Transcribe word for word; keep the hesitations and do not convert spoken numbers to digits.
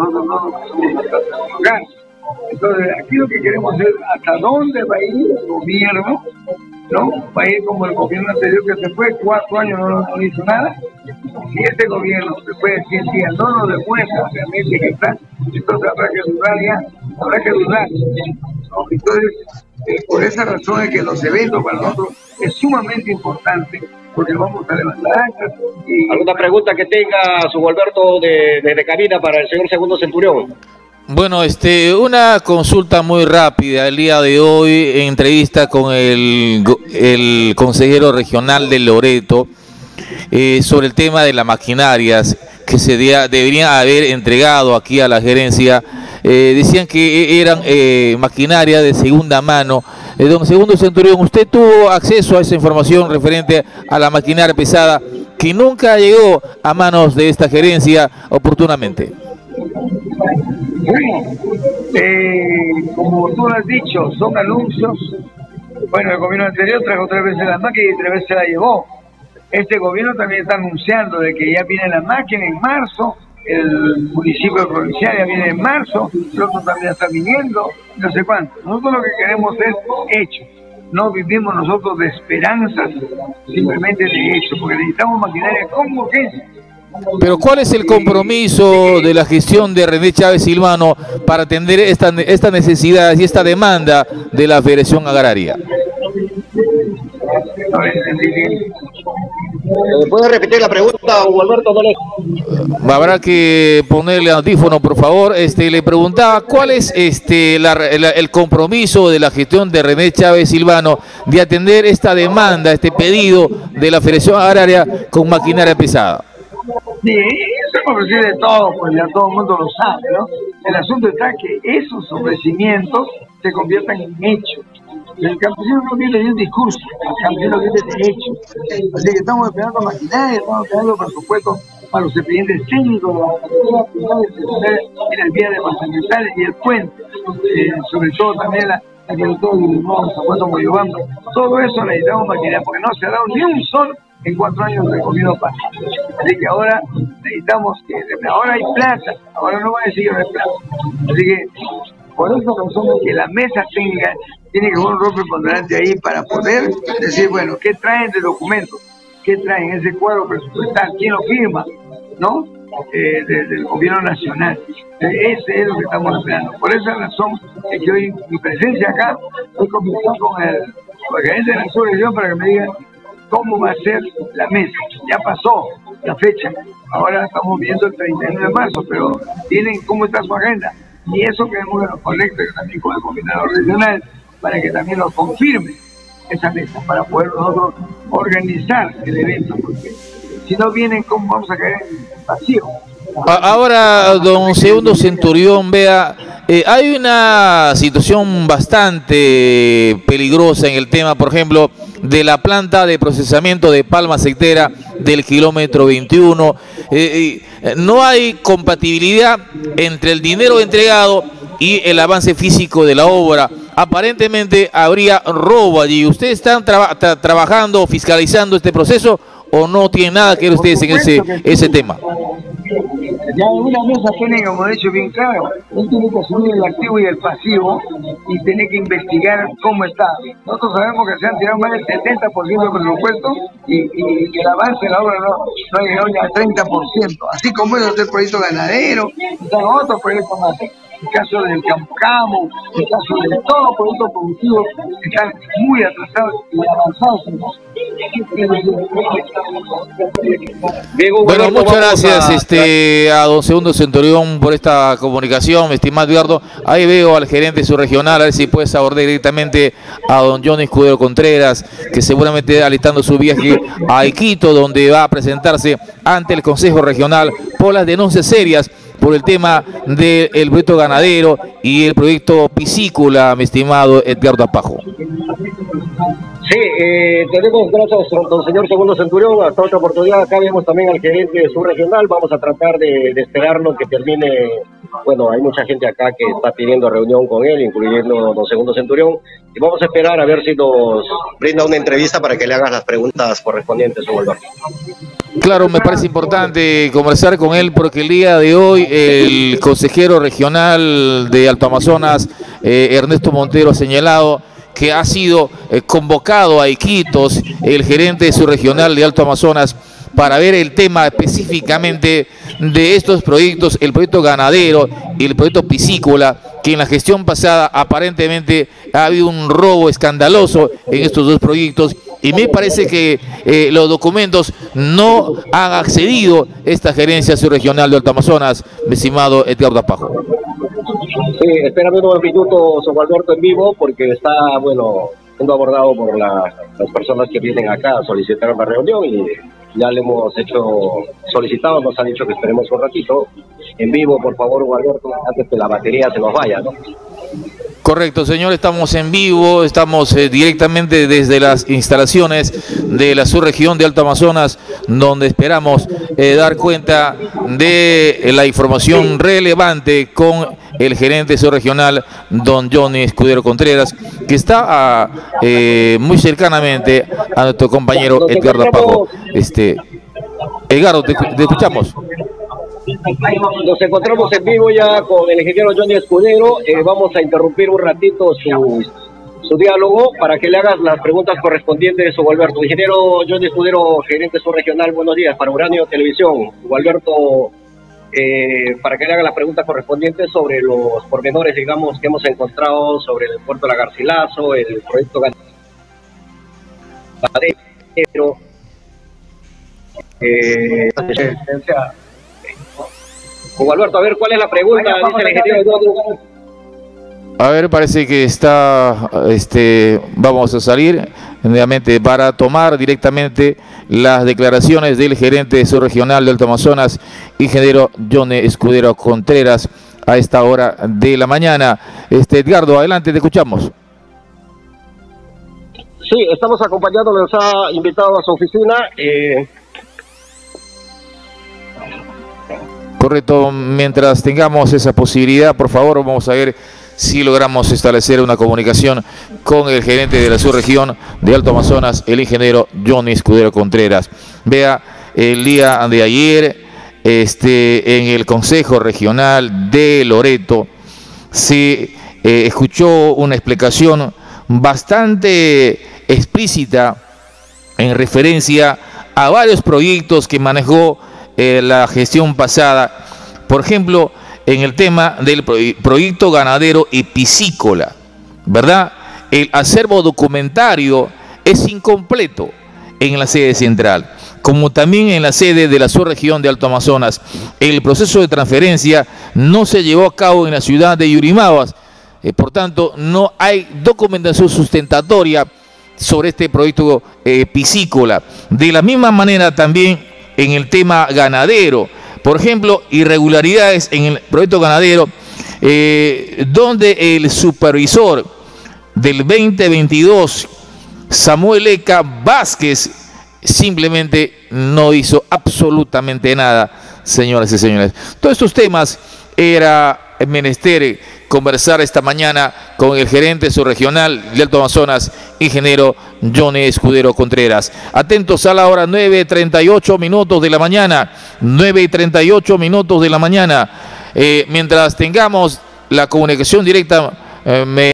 nosotros no nos lugar. Entonces, aquí lo que queremos es hasta dónde va a ir el gobierno, ¿no? Va a ir como el gobierno anterior que se fue, cuatro años no, no hizo nada. Si este gobierno, después de cien días, no nos demuestra realmente que está, entonces habrá que dudar ya, habrá que dudar, ¿no? Entonces, eh, por esa razón es que los eventos para nosotros es sumamente importante, porque vamos a levantar actas. Y... ¿Alguna pregunta que tenga su Alberto de, de, de cabina para el señor Segundo Centurión? Bueno, este, una consulta muy rápida el día de hoy, en entrevista con el, el consejero regional de Loreto, eh, sobre el tema de las maquinarias que se de, deberían haber entregado aquí a la gerencia. Eh, decían que eran eh, maquinaria de segunda mano. Eh, don Segundo Centurión, ¿usted tuvo acceso a esa información referente a la maquinaria pesada que nunca llegó a manos de esta gerencia oportunamente? Bueno, eh, como tú lo has dicho, son anuncios. Bueno, el gobierno anterior trajo tres veces la máquina y tres veces la llevó. Este gobierno también está anunciando de que ya viene la máquina en marzo, el municipio provincial ya viene en marzo, el otro también está viniendo, no sé cuánto. Nosotros lo que queremos es hechos. No vivimos nosotros de esperanzas, simplemente de hechos, porque necesitamos maquinaria con urgencia. Pero ¿cuál es el compromiso de la gestión de René Chávez Silvano para atender esta, esta necesidad y esta demanda de la Federación Agraria? ¿Puede repetir la pregunta, Hugo Alberto? No le... Habrá que ponerle audífono, por favor. Este, le preguntaba cuál es este, la, la, el compromiso de la gestión de René Chávez Silvano de atender esta demanda, este pedido de la Federación Agraria con maquinaria pesada. Sí, eso es ofrecer de todo, pues ya todo el mundo lo sabe, ¿no? El asunto está que esos ofrecimientos se conviertan en hechos. El campesino no viene de un discurso, el campesino viene de hechos. Así que estamos esperando maquinaria, estamos esperando presupuestos para los expedientes técnicos, en el vía de Mazanetales y el puente, eh, sobre todo también la, la que todo el hermano San Juan Moyobamba. Todo eso necesitamos maquinaria, porque no se ha dado ni un sol en cuatro años de gobierno pasado. Así que ahora necesitamos que, ahora hay plata, ahora no va a decir que no hay plata. Así que por eso razón que la mesa tenga, tiene que haber un rol preponderante ahí para poder decir, bueno, ¿qué traen de documentos? ¿Qué traen ese cuadro presupuestal? ¿Quién lo firma? ¿No? Eh, desde el gobierno nacional. Eh, ese es lo que estamos esperando. Por esa razón es que hoy mi presencia acá, estoy conversando con el, con el gerente de la subregión para que me diga cómo va a ser la mesa. Ya pasó la fecha, ahora estamos viendo el treinta y uno de marzo, pero tienen cómo está su agenda, y eso queremos que nos conecte también con el coordinador regional para que también nos confirme esa mesa, para poder nosotros organizar el evento, porque si no vienen, ¿cómo vamos a caer en vacío? Ahora, don Segundo Centurión, vea, eh, hay una situación bastante peligrosa en el tema, por ejemplo, de la planta de procesamiento de palma aceitera del kilómetro veintiuno. Eh, eh, no hay compatibilidad entre el dinero entregado y el avance físico de la obra. Aparentemente habría robo allí. ¿Ustedes están traba tra trabajando, fiscalizando este proceso o no tienen nada que ver ustedes en ese, ese tema? Ya en una mesa tiene, como he dicho bien claro, él tiene que asumir el activo y el pasivo y tiene que investigar cómo está. Nosotros sabemos que se han tirado más del setenta por ciento del presupuesto y, y que el avance de la obra no, no ha llegado ni al treinta por ciento. Así como es el proyecto ganadero, están otros proyectos más. El caso del Campocamo, el caso de todos los productos productivos están muy atrasados y avanzados. Bueno, muchas gracias este, a don Segundo Centurión por esta comunicación, estimado Eduardo. Ahí veo al gerente subregional, a ver si puedes abordar directamente a don Johnny Escudero Contreras, que seguramente alistando su viaje a Iquitos, donde va a presentarse ante el Consejo Regional por las denuncias serias por el tema del proyecto ganadero y el proyecto piscícola, mi estimado Edgardo Apajo. Sí, eh, tenemos, gracias don señor Segundo Centurión, hasta otra oportunidad. Acá vemos también al gerente subregional. Vamos a tratar de, de esperarnos que termine bueno, hay mucha gente acá que está pidiendo reunión con él, incluyendo don Segundo Centurión, y vamos a esperar a ver si nos brinda una entrevista para que le hagas las preguntas correspondientes, don Alberto. Claro, me parece importante conversar con él porque el día de hoy el consejero regional de Alto Amazonas, eh, Ernesto Montero, ha señalado que ha sido eh, convocado a Iquitos, el gerente subregional de Alto Amazonas, para ver el tema específicamente de estos proyectos, el proyecto ganadero y el proyecto piscícola, que en la gestión pasada aparentemente ha habido un robo escandaloso en estos dos proyectos, y me parece que eh, los documentos no han accedido esta gerencia subregional de Alto Amazonas, mi estimado Edgardo Apajo. Sí, espérame unos minutos, don Alberto, en vivo, porque está, bueno, siendo abordado por la, las personas que vienen acá a solicitar una reunión, y ya le hemos hecho solicitado, nos han dicho que esperemos un ratito. En vivo, por favor, don Alberto, antes que la batería se nos vaya, ¿no? Correcto, señor, estamos en vivo, estamos eh, directamente desde las instalaciones de la subregión de Alto Amazonas, donde esperamos eh, dar cuenta de eh, la información relevante con el gerente subregional, don Johnny Escudero Contreras, que está a, eh, muy cercanamente a nuestro compañero Edgardo Apajo. Este, Edgardo, te, te escuchamos. Nos encontramos en vivo ya con el ingeniero Johnny Escudero. Eh, vamos a interrumpir un ratito su, su diálogo para que le hagas las preguntas correspondientes, don Alberto. Ingeniero Johnny Escudero, gerente subregional, buenos días, para Uranio Televisión. Don Alberto, eh, para que le haga las preguntas correspondientes sobre los pormenores, digamos, que hemos encontrado sobre el puerto de la Garcilaso, el proyecto ganadero. Eh, Don Alberto, a ver, ¿cuál es la pregunta? Dice el ingeniero. A ver, parece que está, este, vamos a salir nuevamente para tomar directamente las declaraciones del gerente subregional de Alto Amazonas, ingeniero Johnny Escudero Contreras, a esta hora de la mañana. Este, Edgardo, adelante, te escuchamos. Sí, estamos acompañando, nos ha invitado a su oficina. Eh... Correcto, mientras tengamos esa posibilidad, por favor, vamos a ver si logramos establecer una comunicación con el gerente de la subregión de Alto Amazonas, el ingeniero Johnny Escudero Contreras. Vea, el día de ayer, este, en el Consejo Regional de Loreto, se eh, escuchó una explicación bastante explícita en referencia a varios proyectos que manejó Eh, la gestión pasada, por ejemplo, en el tema del proyecto ganadero y piscícola, ¿verdad? El acervo documentario es incompleto en la sede central, como también en la sede de la subregión de Alto Amazonas. El proceso de transferencia no se llevó a cabo en la ciudad de Yurimaguas, eh, por tanto, no hay documentación sustentatoria sobre este proyecto eh, piscícola. De la misma manera también en el tema ganadero, por ejemplo, irregularidades en el proyecto ganadero, eh, donde el supervisor del veinte veintidós, Samuel Eca Vázquez, simplemente no hizo absolutamente nada, señoras y señores. Todos estos temas era menester conversar esta mañana con el gerente subregional de Alto Amazonas, ingeniero Johnny Escudero Contreras. Atentos a la hora, nueve y treinta y ocho minutos de la mañana, nueve y treinta y ocho minutos de la mañana. Eh, mientras tengamos la comunicación directa, eh, me